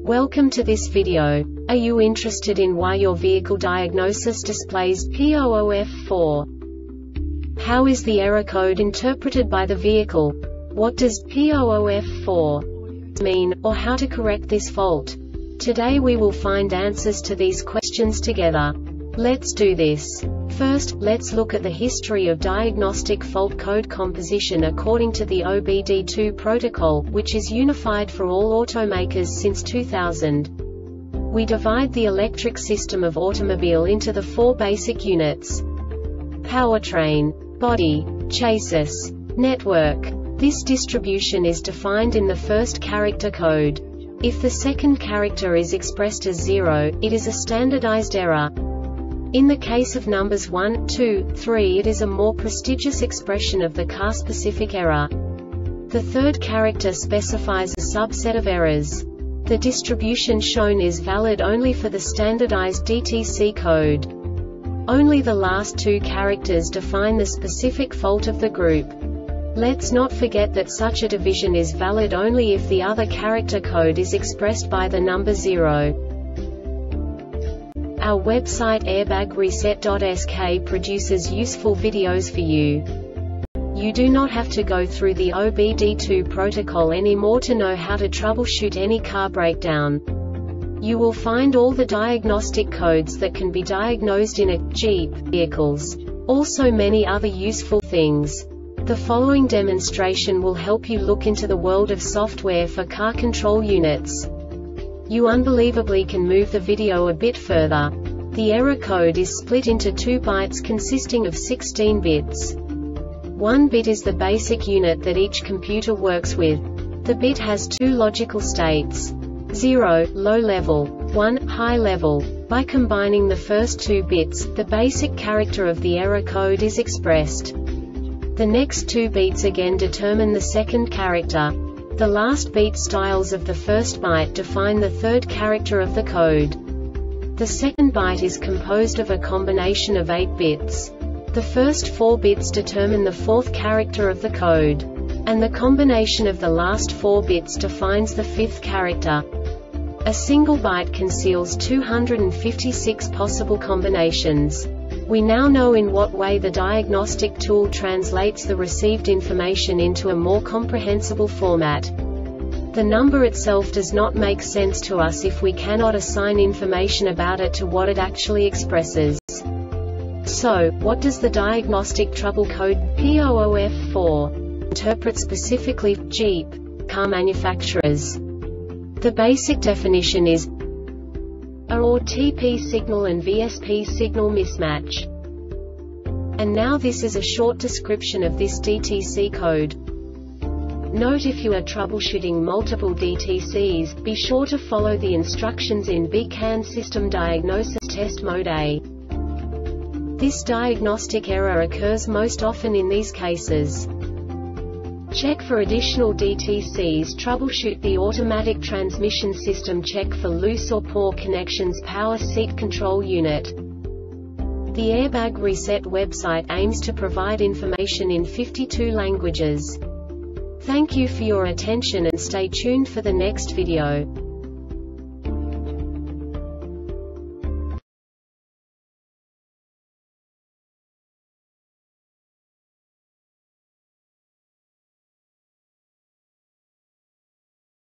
Welcome to this video. Are you interested in why your vehicle diagnosis displays P00F4? How is the error code interpreted by the vehicle? What does P00F4 mean, or how to correct this fault? Today we will find answers to these questions together. Let's do this. First, let's look at the history of diagnostic fault code composition according to the OBD2 protocol, which is unified for all automakers since 2000. We divide the electric system of automobile into the four basic units: powertrain, body, chassis, network. This distribution is defined in the first character code. If the second character is expressed as 0, it is a standardized error. In the case of numbers 1, 2, 3, it is a more prestigious expression of the car-specific error. The third character specifies a subset of errors. The distribution shown is valid only for the standardized DTC code. Only the last two characters define the specific fault of the group. Let's not forget that such a division is valid only if the other character code is expressed by the number 0. Our website airbagreset.sk produces useful videos for you. You do not have to go through the OBD2 protocol anymore to know how to troubleshoot any car breakdown. You will find all the diagnostic codes that can be diagnosed in a Jeep vehicles. Also many other useful things. The following demonstration will help you look into the world of software for car control units. You unbelievably can move the video a bit further. The error code is split into 2 bytes consisting of 16 bits. 1 bit is the basic unit that each computer works with. The bit has 2 logical states: 0, low level, 1, high level. By combining the first 2 bits, the basic character of the error code is expressed. The next 2 beats again determine the second character. The last beat styles of the first byte define the third character of the code. The second byte is composed of a combination of 8 bits. The first 4 bits determine the fourth character of the code. And the combination of the last 4 bits defines the fifth character. A single byte conceals 256 possible combinations. We now know in what way the diagnostic tool translates the received information into a more comprehensible format. The number itself does not make sense to us if we cannot assign information about it to what it actually expresses. So, what does the diagnostic trouble code P00F4 interpret specifically for Jeep car manufacturers? The basic definition is A or TP signal and VSP signal mismatch. And now this is a short description of this DTC code. Note: if you are troubleshooting multiple DTCs, be sure to follow the instructions in BCAN System Diagnosis Test Mode A. This diagnostic error occurs most often in these cases. Check for additional DTCs. Troubleshoot the automatic transmission system. Check for loose or poor connections. Power seat control unit. The Airbag Reset website aims to provide information in 52 languages. Thank you for your attention and stay tuned for the next video.